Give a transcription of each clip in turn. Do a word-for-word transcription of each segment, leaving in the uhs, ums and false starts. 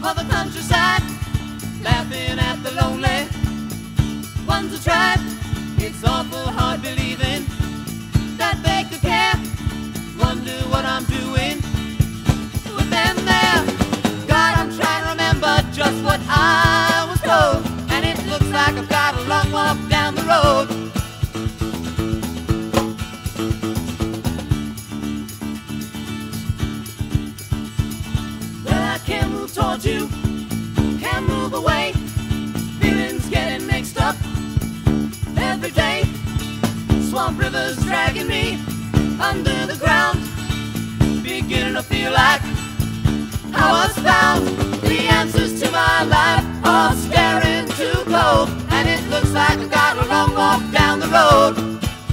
of the countryside, laughing at the lonely ones who tried. It's awful hard believing that they could care. Wonder what I'm doing with them there. God, I'm trying to remember just what I was told, and it looks like I've got a long walk down the road. Well, I can't move towards you, can't move away. Feelings getting mixed up every day. Swamp rivers dragging me under the ground, beginning to feel like I was found. The answers to my life are staring too close, and it looks like I got a long walk down the road.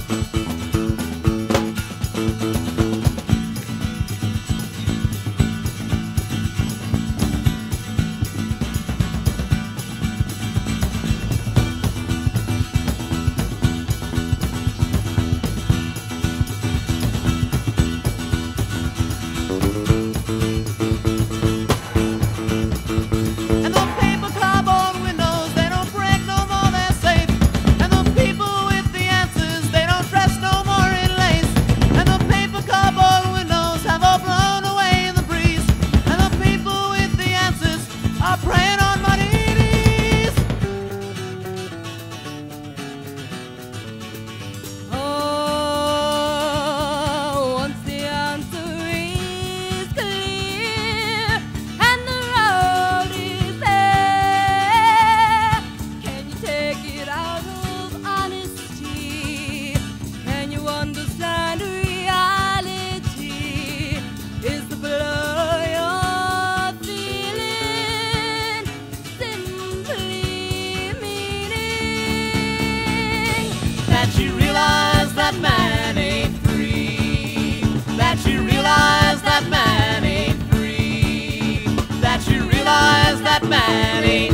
That you realize that man ain't free. That you realize that man ain't free. That you realize that man ain't